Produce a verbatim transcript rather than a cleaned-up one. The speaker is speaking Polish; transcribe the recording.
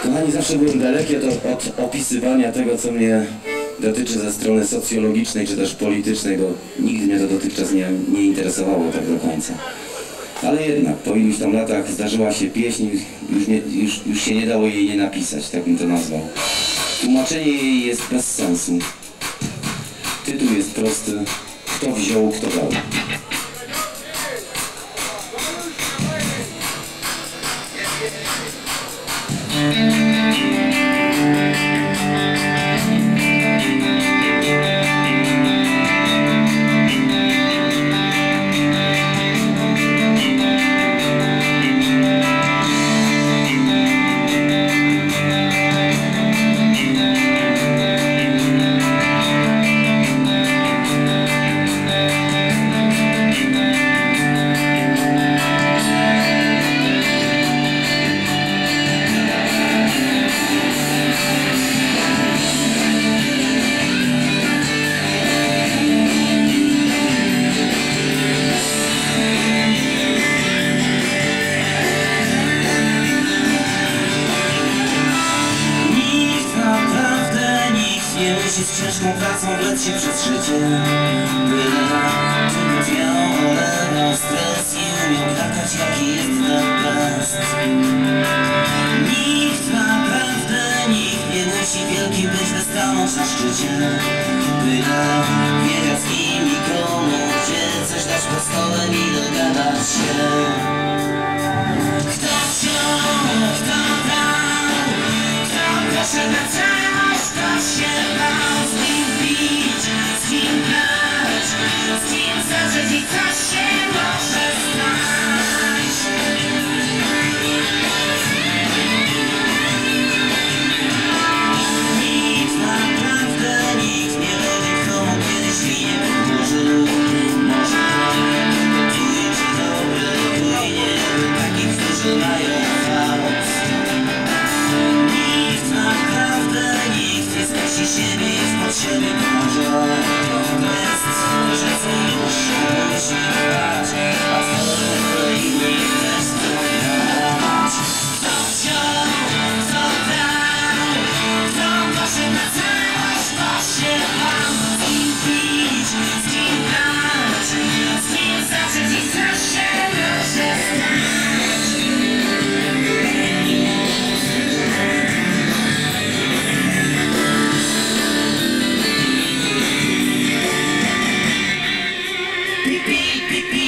Kochani, zawsze byłem daleki od, od opisywania tego, co mnie dotyczy ze strony socjologicznej czy też politycznej, bo nigdy mnie to dotychczas nie, nie interesowało tak do końca. Ale jednak po iluś tam latach zdarzyła się pieśń, już, nie, już, już się nie dało jej nie napisać, tak bym to nazwał. Tłumaczenie jej jest bez sensu. Tytuł jest prosty. Kto wziął, kto dał. Z ciężką pracą wlec się przez życie, byle tylko miał olewał stres i umiał płakać, jaki jest ten best. Nikt naprawdę, nikt nie musi wielki być, by stanąć na szczycie, byle wiedział z kim i komu, gdzie coś dać pod stołem i dogadać się. Kto wziął, kto dał, kto poszedł na całość, kto się bał, z kim bić, z kim grać, z kim zacząć i co się może stać. Nikt naprawdę, nikt nie będzie, kto mu kiedyś linie podłożył. Może gotuje ci dobre płynie, takich, którzy mają fałd. Nikt naprawdę, nikt nie zgasi siebie i pod siebie pomoże. To jest, że co już musi dbać, a co inni też spróbować. Kto wziął, kto dał, kto poszedł na całość, kto się bał, z kim pić, z kim grać, z kim zacząć i co się może stać. Beep, beep, beep, beep.